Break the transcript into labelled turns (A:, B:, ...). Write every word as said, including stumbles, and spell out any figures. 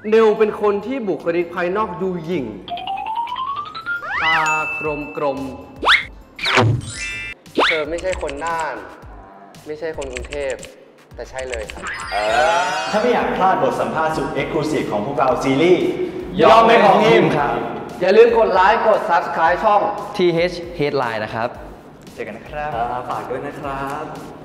A: เนวเป็นคนที่บุคลิกภายนอกดูหยิ่งตากลมกลมเธอไม่ใช่คนน่านไม่ใช่คนกรุงเทพแต่ใช่เลยครับ
B: ถ้าไม่อยากพลาดบทสัมภาษณ์สุดเอ็กซ์คลูซีฟของพวกเราซีรีส์
C: ยอมเป็นของทีมครับ
A: อย่าลืมกดไลค์กด ซับสไครบ์ ช่อง
C: ที เอช Headline นะครับ
B: เจอกันนะครับ
D: ฝากด้วยนะครับ